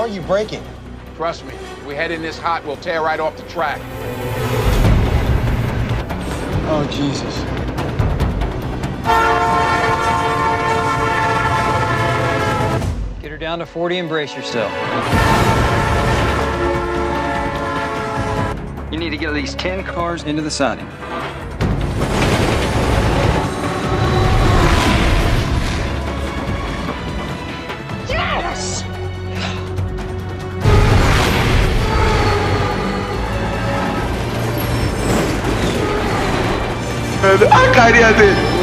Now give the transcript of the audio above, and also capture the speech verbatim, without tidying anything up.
are you braking? Trust me, if we head in this hot, we'll tear right off the track. Oh, Jesus. Get her down to forty and brace yourself. You need to get at least ten cars into the siding. Yes! A carinha dele.